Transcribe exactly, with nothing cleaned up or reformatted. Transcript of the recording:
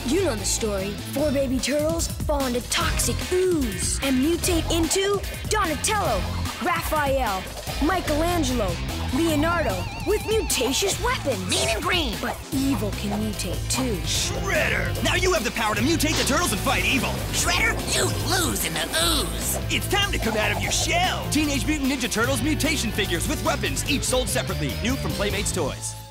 You know the story. Four baby turtles fall into toxic ooze and mutate into Donatello, Raphael, Michelangelo, Leonardo with mutacious weapons. Mean and green. But evil can mutate too. Shredder! Now you have the power to mutate the turtles and fight evil. Shredder, you lose in the ooze. It's time to come out of your shell. Teenage Mutant Ninja Turtles mutation figures with weapons, each sold separately. New from Playmates Toys.